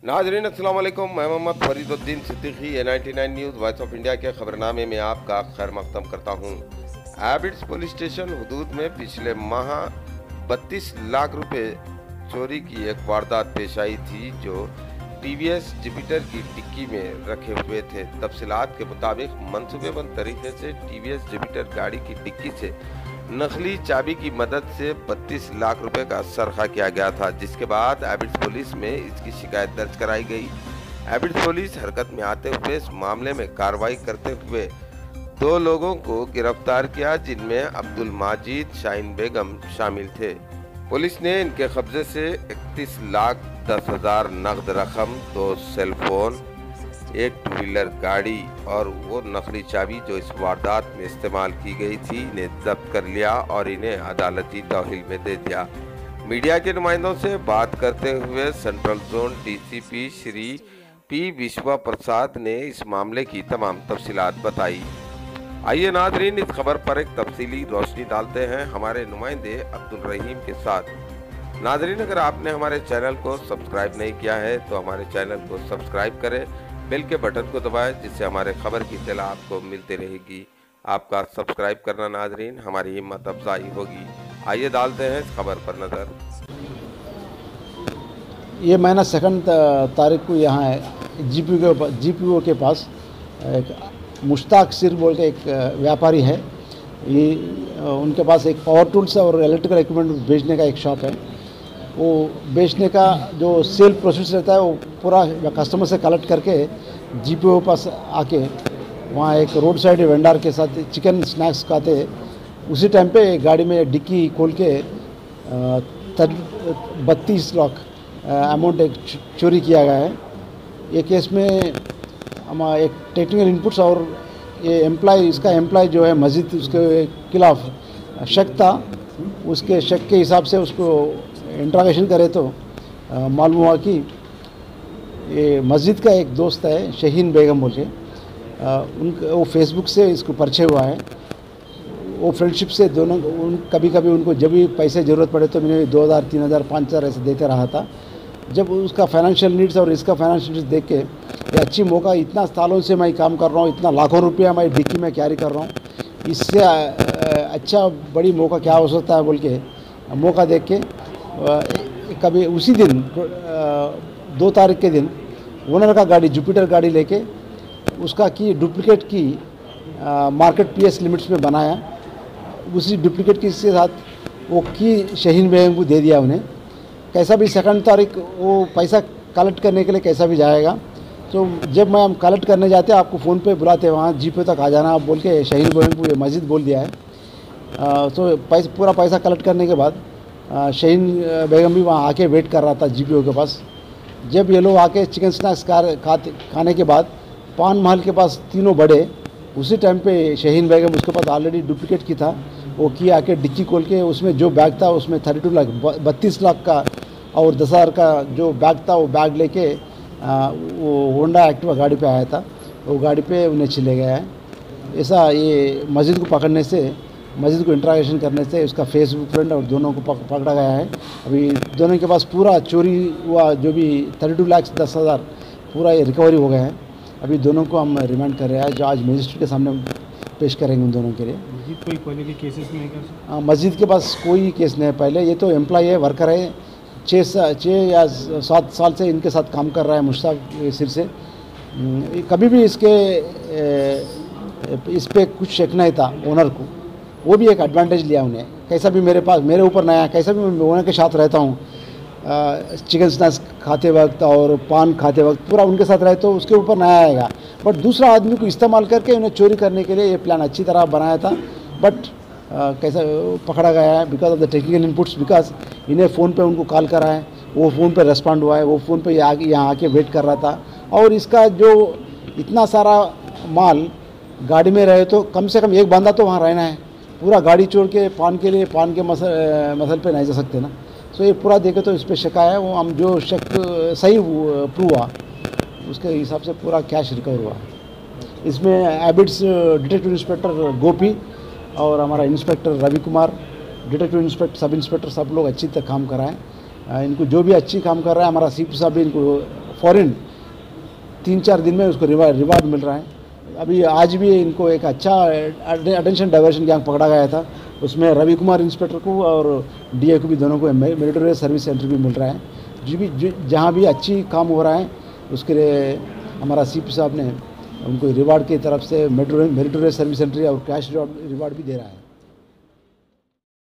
नाजरीन अस्सलाम वालेकुम। मैं Mohammad Fariduddin Siddiqui A99 news voice of India के खबरनामे में आपका खैर मकदम करता हूँ। एबिड्स पुलिस स्टेशन हदूद में पिछले माह 32 लाख रुपए चोरी की एक वारदात पेश आई थी जो टीवीएस जुपिटर की डिक्की में रखे हुए थे। तफसीलात के मुताबिक मंसूबेबंद तरीके से टीवीएस जुपिटर गाड़ी की डिक्की से नकली चाबी की मदद से 32 लाख रुपए का सरखा किया गया था, जिसके बाद एबिड्स पुलिस में इसकी शिकायत दर्ज कराई गई। एबिड्स पुलिस हरकत में आते हुए इस मामले में कार्रवाई करते हुए 2 लोगों को गिरफ्तार किया, जिनमें अब्दुल माजिद शाहीन बेगम शामिल थे। पुलिस ने इनके कब्जे से 31,10,000 नकद रकम, 2 सेल फोन, एक 2 व्हीलर गाड़ी और वो नकली चाबी जो इस वारदात में इस्तेमाल की गई थी इन्हें जब्त कर लिया और इन्हें अदालती तौहील में दे दिया। मीडिया के नुमाइंदों से बात करते हुए central zone DCP Shri P Vishwa Prasad ने इस मामले की तमाम तफसीलात बताई। आइए नाजरीन, इस खबर पर एक तफसीली रोशनी डालते हैं हमारे नुमाइंदे अब्दुल रहीम के साथ। नाजरीन, अगर आपने हमारे चैनल को सब्सक्राइब नहीं किया है तो हमारे चैनल को सब्सक्राइब करें, बेल के बटन को दबाएं, जिससे हमारे खबर की इत्तला आपको मिलती रहेगी। आपका सब्सक्राइब करना नाजरीन हमारी हिम्मत अफजाई होगी। आइए डालते हैं इस खबर पर नज़र। ये महीना 2 तारीख को यहाँ जीपीओ के पास एक मुश्ताक सिर बोल के एक व्यापारी है। ये उनके पास एक पावर टूल्स और इलेक्ट्रिकल इक्विपमेंट बेचने का एक शॉप है। वो बेचने का जो सेल प्रोसेस रहता है वो पूरा कस्टमर से कलेक्ट करके जीपीओ पास आके वहाँ एक रोड साइड वेंडर के साथ चिकन स्नैक्स खाते। उसी टाइम पे गाड़ी में डिक्की खोल के 32 लाख अमाउंट एक चोरी किया गया है। ये केस में हमारा एक टेक्निकल इनपुट्स और ये इसका एम्प्लॉय जो है मस्जिद, उसके खिलाफ शक था। उसके शक के हिसाब से उसको इंट्रोगेशन करे तो मालूम हुआ कि ये मस्जिद का एक दोस्त है शाहीन बेगम बोल के, वो फेसबुक से इसको परिचय हुआ है। वो फ्रेंडशिप से दोनों कभी कभी उनको जब भी पैसे ज़रूरत पड़े तो मैंने 2,000, 3,000, 5,000 ऐसे देते रहा था। जब उसका फाइनेंशियल नीड्स और इसका फाइनेंशियल नीड्स देख के ये अच्छी मौका, इतना सालों से मैं काम कर रहा हूँ, इतना लाखों रुपया मैं डिक्की में कैरी कर रहा हूँ, इससे अच्छा बड़ी मौका क्या हो सकता है बोल के मौका देख के कभी उसी दिन 2 तारीख के दिन ओनर का गाड़ी जुपिटर गाड़ी लेके उसका की डुप्लीकेट की मार्केट पीएस लिमिट्स में बनाया। उसी डुप्लीकेट की के साथ वो की शाहीन बेगम को दे दिया उन्हें। कैसा भी 2 तारीख वो पैसा कलेक्ट करने के लिए कैसा भी जाएगा, तो जब मैं हम कलेक्ट करने जाते आपको फ़ोन पे बुलाते वहाँ जीपे तक आ जाना आप बोल के शाहीन बेगम को ये मस्जिद बोल दिया है। तो पूरा पैसा कलेक्ट करने के बाद शाहीन बेगम भी वहाँ आके वेट कर रहा था जीपीओ के पास। जब ये लोग आके चिकन स्नैक्स खाने के बाद पान महल के पास तीनों बढ़े, उसी टाइम पे शाहीन बेगम उसके पास ऑलरेडी डुप्लीकेट की था। वो की आके डिक्की खोल के उसमें जो बैग था उसमें 32 लाख का और 10,000 का जो बैग था वो बैग लेके वो होंडा एक्टिवा गाड़ी पे आया था। वो गाड़ी पे उन्हें चले गया है। ऐसा ये मस्जिद को पकड़ने से, मस्जिद को इंट्रोगेशन करने से उसका फेसबुक फ्रेंड और दोनों को पकड़ा गया है। अभी दोनों के पास पूरा चोरी हुआ जो भी 32,10,000 पूरा ये रिकवरी हो गया है। अभी दोनों को हम रिमांड कर रहे हैं, जो आज मजिस्ट्रेट के सामने पेश करेंगे उन दोनों के लिए। मस्जिद कोई पहले के केसेस नहीं कर सकते? हाँ, मस्जिद के पास कोई केस नहीं है पहले। ये तो एम्प्लॉय है, वर्कर है, 6 या 7 साल से इनके साथ काम कर रहा है मुश्ताक सिर से। कभी भी इस पर कुछ शक नहीं था ओनर को। वो भी एक एडवांटेज लिया उन्हें। कैसा भी मेरे ऊपर नया, कैसा भी मैं ओनर के साथ रहता हूँ, चिकन स्नैक्स खाते वक्त और पान खाते वक्त पूरा उनके साथ रहे तो उसके ऊपर नया आएगा। बट दूसरा आदमी को इस्तेमाल करके उन्हें चोरी करने के लिए ये प्लान अच्छी तरह बनाया था। बट कैसा पकड़ा गया है because of the technical inputs, because इन्हें फ़ोन पे उनको कॉल करा है, वो फ़ोन पे रेस्पॉन्ड हुआ है, वो फ़ोन पे यहाँ आके वेट कर रहा था। और इसका जो इतना सारा माल गाड़ी में रहे तो कम से कम एक बंदा तो वहाँ रहना है। पूरा गाड़ी छोड़ के पान के मसल पे नहीं जा सकते ना। सो ये पूरा देखे तो इस पर शक आया। वो हम जो शक सही प्रूव हुआ उसके हिसाब से पूरा कैश रिकवर हुआ। इसमें एबिड्स डिटेक्टिव इंस्पेक्टर गोपी और हमारा inspector Ravi Kumar, detective inspector, sub inspector सब लोग अच्छी तरह काम कराएं। इनको जो भी अच्छी काम कर रहा है, हमारा सीपी साहब भी इनको फॉरेन 3-4 दिन में उसको रिवार्ड मिल रहा है। अभी आज भी इनको एक अच्छा अटेंशन डाइवर्शन गैंग पकड़ा गया था, उसमें रवि कुमार इंस्पेक्टर को और डीए को भी, दोनों को मेरिटोरियस सर्विस सेंटर भी मिल रहा है। जहाँ भी अच्छी काम हो रहा है उसके लिए हमारा सीपी साहब ने उनको रिवार्ड की तरफ से मेरिटोरियस सर्विस सेंटर और कैश रिवार्ड भी दे रहा है।